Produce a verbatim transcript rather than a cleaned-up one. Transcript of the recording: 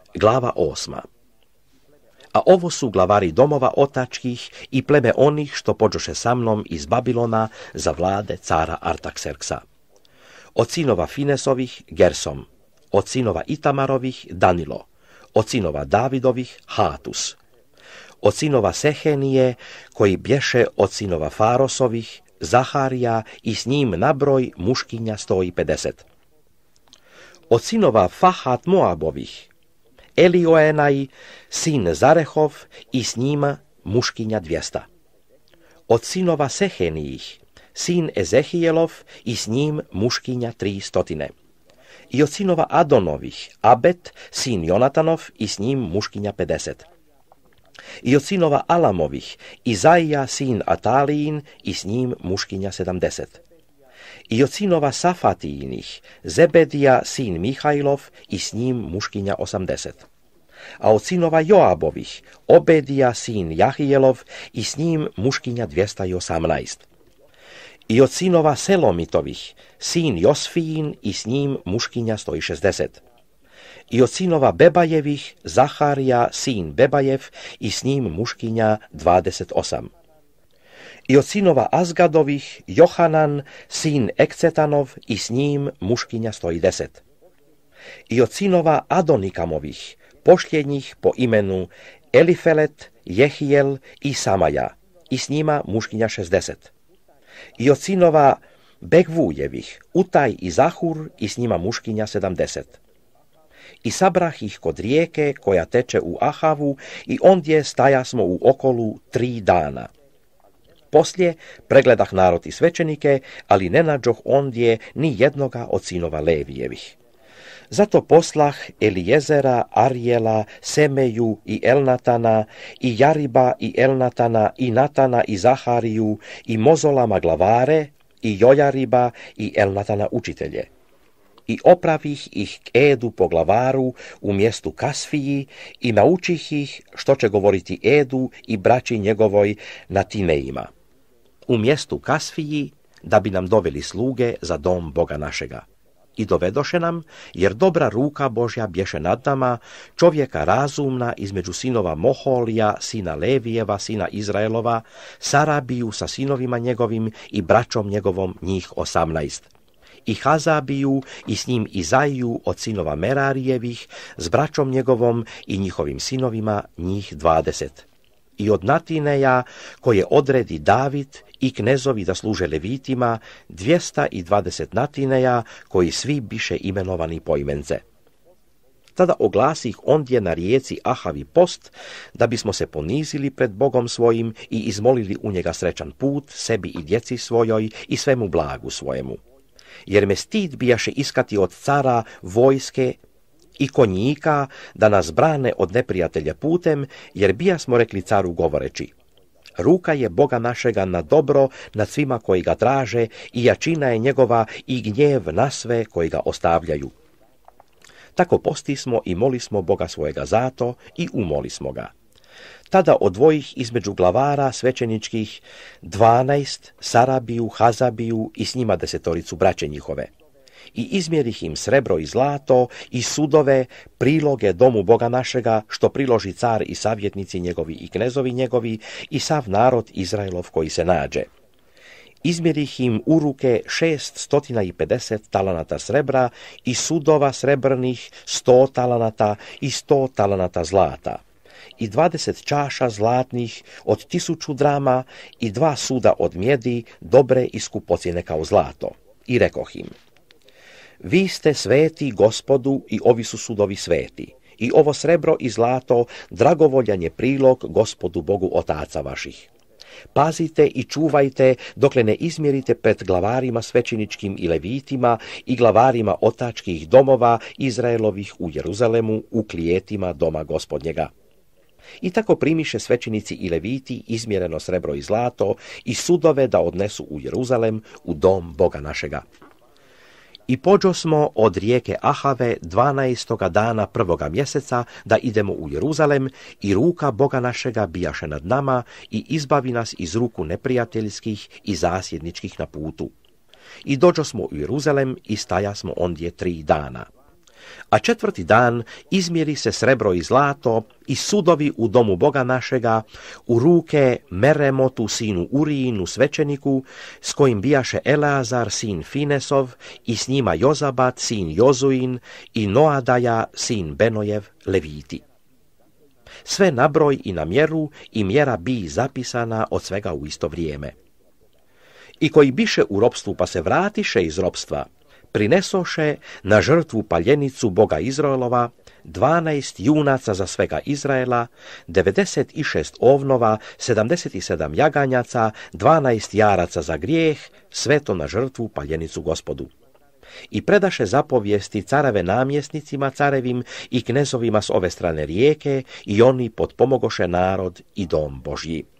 Glava osma. A ovo su glavari domova otačkih i pleme onih što pođoše sa mnom iz Babilona za vlade cara Artakserksa. Od sinova Finesovih Gersom, od sinova Itamarovih Danilo, od sinova Davidovih Hatus, od sinova Sehenije, koji bješe od sinova Farosovih, Zaharija i s njim nabroj muškinja sto i pedeset. Od sinova Fahat Moabovih, Elioenaj, sin Zarehov i s njima muškinja dvjesta. Od sinova Sehenijih, sin Ezehijelov i s njim muškinja tri stotine. I od sinova Adonovih, Abet, sin Jonatanov i s njim muškinja pedeset. I od sinova Alamovih, Izaija, sin Atalijin i s njim muškinja sedamdeset. I od sinova Safatijinih, Zebedija, sin Mihajlov i s njim muškinja osamdeset. A od sinova Joabovih, Obedija, sin Jahijelov i s njim muškinja dvjesta osamnaest. I od sinova Selomitovih, sin Josfijin i s njim muškinja sto šezdeset. I od sinova Bebajevih, Zaharija, sin Bebajev i s njim muškinja dvadeset osam. I od sinova Azgadovih, Johanan, sin Ekcetanov i s njim muškinja sto deset. I od sinova Adonikamovih, pošljednjih po imenu Elifelet, Jehijel i Samaja, i s njima muškinja šezdeset. I od sinova Begvujevih, Utaj i Zahur i s njima muškinja sedamdeset. I sabrah ih kod rijeke koja teče u Ahavu i ondje stajasmo u okolu tri dana. Poslije pregledah narod i svećenike, ali ne nađoh ondje ni jednoga od sinova Levijevih. Zato poslah Elijezera, Arjela, Semeju i Elnatana, i Jariba i Elnatana, i Natana i Zahariju, i Mozolama glavare, i Jojariba i Elnatana učitelje. I opravih ih k Edu po glavaru u mjestu Kasfiji i naučih ih što će govoriti Edu i braći njegovoj na Tineima. U mjestu Kasfiji da bi nam doveli sluge za dom Boga našega. I dovedoše nam, jer dobra ruka Božja bješe nad nama, čovjeka razumna između sinova Moholija, sina Levijeva, sina Izraelova, Sarabiju sa sinovima njegovim i braćom njegovom njih osamnaest. I Hazabiju i s njim Izaiju od sinova Merarijevih, s braćom njegovom i njihovim sinovima njih dvadeset. I od Natineja, koje odredi David i knezovi da služe levitima, dvjesta dvadeset Natineja, koji svi biše imenovani poimence. Tada oglasih ondje na rijeci Ahavi post, da bismo se ponizili pred Bogom svojim i izmolili u njega srećan put, sebi i djeci svojoj i svemu blagu svojemu. Jer me stid bijaše iskati od cara vojske i konjika da nas brane od neprijatelja putem, jer bijasmo rekli caru govoreći: ruka je Boga našega na dobro nad svima koji ga traže i jačina je njegova i gnjev na sve koji ga ostavljaju. Tako postismo i molismo Boga svojega zato i umolismo ga. Tada odvojih između glavara svećeničkih dvanaest, Sarabiju, Hazabiju i s njima desetoricu braće njihove. I izmjerih im srebro i zlato i sudove, priloge domu Boga našega, što priloži car i savjetnici njegovi i knezovi njegovi i sav narod Izraelov koji se nađe. Izmjerih im u ruke šest stotina i pedeset talanata srebra i sudova srebrnih sto talanata i sto talanata zlata. I dvadeset čaša zlatnih od tisuću drama i dva suda od mjedi, dobre i skupocjene kao zlato. I rekoh im: vi ste sveti Gospodu i ovi su sudovi sveti. I ovo srebro i zlato dragovoljan je prilog Gospodu Bogu otaca vaših. Pazite i čuvajte dokle ne izmjerite pred glavarima svećeničkim i levitima i glavarima otačkih domova Izraelovih u Jeruzalemu u klijetima doma Gospodnjega. I tako primiše svećenici i leviti izmjereno srebro i zlato i sudove da odnesu u Jeruzalem u dom Boga našega. I pođosmo od rijeke Ahave dvanaestoga dana prvoga mjeseca da idemo u Jeruzalem i ruka Boga našega bijaše nad nama i izbavi nas iz ruku neprijateljskih i zasjedničkih na putu. I dođosmo u Jeruzalem i stajasmo ondje tri dana. A četvrti dan izmjeri se srebro i zlato i sudovi u domu Boga našega u ruke Meremotu sinu Urijinu svećeniku, s kojim bijaše Eleazar sin Finesov i s njima Jozabat sin Jozuin i Noadaja sin Benojev leviti. Sve na broj i na mjeru i mjera bi zapisana od svega u isto vrijeme. I koji biše u ropstvu pa se vratiše iz ropstva, prinesoše na žrtvu paljenicu Boga Izraelova dvanaest junaca za svega Izraela, devedeset šest ovnova, sedamdeset sedam jaganjaca, dvanaest jaraca za grijeh, sve to na žrtvu paljenicu Gospodu. I predaše zapovijesti careve namjesnicima carevim i knezovima s ove strane rijeke i oni potpomogoše narod i dom Božji.